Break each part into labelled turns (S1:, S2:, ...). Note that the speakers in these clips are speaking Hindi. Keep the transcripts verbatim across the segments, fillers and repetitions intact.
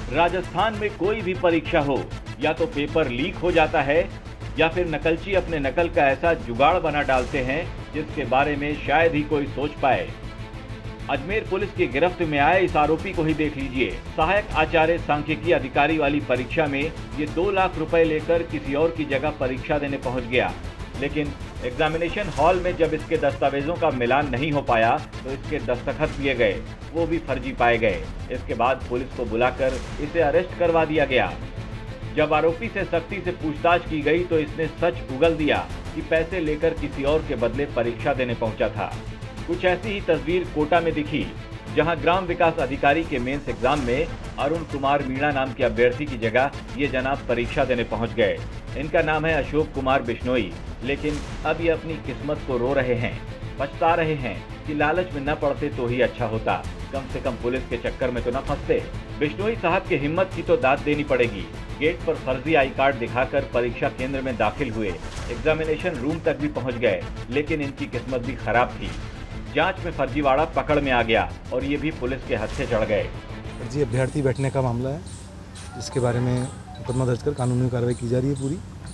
S1: राजस्थान में कोई भी परीक्षा हो, या तो पेपर लीक हो जाता है या फिर नकलची अपने नकल का ऐसा जुगाड़ बना डालते हैं जिसके बारे में शायद ही कोई सोच पाए। अजमेर पुलिस की गिरफ्त में आए इस आरोपी को ही देख लीजिए। सहायक आचार्य सांख्यिकी अधिकारी वाली परीक्षा में ये दो लाख रुपए लेकर किसी और की जगह परीक्षा देने पहुंच गया, लेकिन एग्जामिनेशन हॉल में जब इसके दस्तावेजों का मिलान नहीं हो पाया तो इसके दस्तखत दिए गए, वो भी फर्जी पाए गए। इसके बाद पुलिस को बुलाकर इसे अरेस्ट करवा दिया गया। जब आरोपी से सख्ती से पूछताछ की गई तो इसने सच उगल दिया कि पैसे लेकर किसी और के बदले परीक्षा देने पहुंचा था। कुछ ऐसी ही तस्वीर कोटा में दिखी, जहां ग्राम विकास अधिकारी के मेंस एग्जाम में अरुण कुमार मीणा नाम के अभ्यर्थी की जगह ये जनाब परीक्षा देने पहुंच गए। इनका नाम है अशोक कुमार बिश्नोई, लेकिन अब ये अपनी किस्मत को रो रहे हैं, पछता रहे हैं कि लालच में न पड़ते तो ही अच्छा होता, कम से कम पुलिस के चक्कर में तो न फंसते। बिश्नोई साहब की हिम्मत की तो दाद देनी पड़ेगी। गेट पर फर्जी आई कार्ड दिखाकर परीक्षा केंद्र में दाखिल हुए, एग्जामिनेशन रूम तक भी पहुंच गए, लेकिन इनकी किस्मत भी खराब थी। जांच में फर्जीवाड़ा पकड़ में आ गया और ये भी पुलिस के हत्थे चढ़ गए।
S2: फर्जी अभ्यर्थी बैठने का मामला है, जिसके बारे में मुकदमा दर्ज कर कानूनी कार्रवाई की जा रही है पूरी।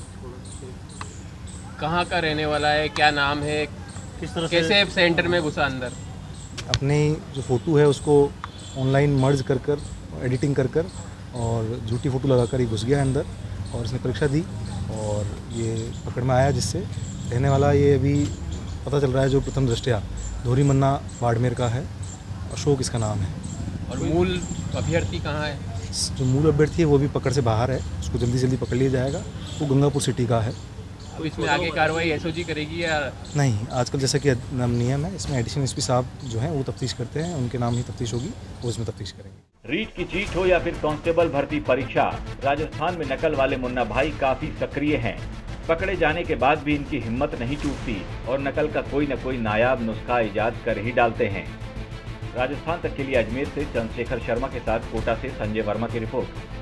S3: कहाँ का रहने वाला है, क्या नाम है, किस तरह कैसे सेंटर में घुसा अंदर?
S2: अपने जो फ़ोटो है उसको ऑनलाइन मर्ज कर कर एडिटिंग कर कर और झूठी फ़ोटो लगाकर ही घुस गया अंदर और इसने परीक्षा दी और ये पकड़ में आया, जिससे रहने वाला ये अभी पता चल रहा है जो प्रथम दृष्टया धोरी मन्ना बाड़मेर का है, अशोक इसका नाम है।
S3: और मूल अभ्यर्थी कहाँ है?
S2: जो मूल अभ्यर्थी है वो भी पकड़ से बाहर है, उसको जल्दी जल्दी पकड़ लिया जाएगा। वो गंगापुर सिटी का है।
S3: तो इसमें आगे कार्रवाई एसओजी करेगी या
S2: नहीं? आजकल जैसा कि नियम है, इसमें एडिशनल एसपी साहब जो हैं वो तफ्तीश करते हैं, उनके नाम ही तफ्तीश होगी, वो इसमें तफ्तीश करेंगे।
S1: रीट की चीट हो या फिर कांस्टेबल भर्ती परीक्षा, राजस्थान में नकल वाले मुन्ना भाई काफी सक्रिय हैं। पकड़े जाने के बाद भी इनकी हिम्मत नहीं टूटती और नकल का कोई न कोई नायाब नुस्खा इजाद कर ही डालते हैं। राजस्थान तक के लिए अजमेर से चंद्रशेखर शर्मा के साथ कोटा से संजय वर्मा की रिपोर्ट।